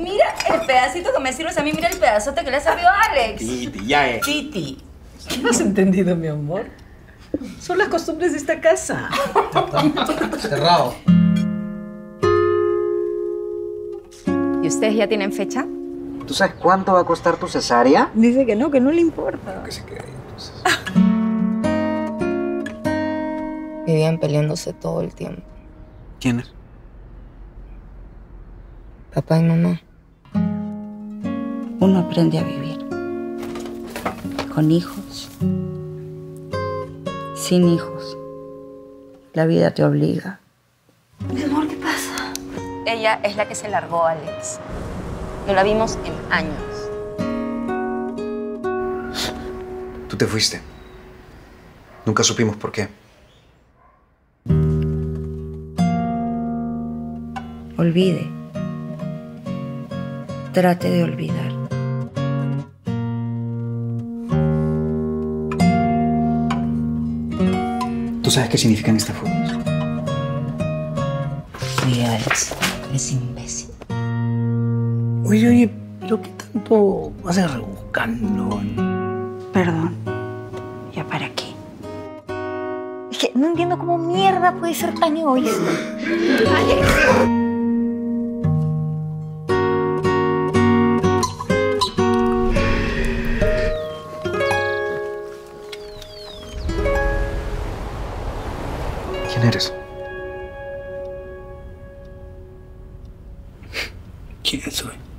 mira el pedacito que me sirves a mí, mira el pedazote que le ha servido a Alex. Titi, ya es. Titi. ¿Qué no has entendido, mi amor? Son las costumbres de esta casa. Cerrado. ¿Y ustedes ya tienen fecha? ¿Tú sabes cuánto va a costar tu cesárea? Dice que no le importa. Que se quede ahí, entonces. Vivían peleándose todo el tiempo. ¿Quién es? Papá y mamá. Uno aprende a vivir. Con hijos. Sin hijos. La vida te obliga. Mi amor, ¿qué pasa? Ella es la que se largó, Alex. No la vimos en años. Tú te fuiste. Nunca supimos por qué. Olvide. Trate de olvidar. ¿Tú sabes qué significan estas fotos? Oye, Alex, eres imbécil. Oye, ¿pero qué tanto vas a rebuscando? Perdón. ¿Ya para qué? Es que no entiendo cómo mierda puede ser tan egoísta. ¿Quién eres? ¿Quién soy?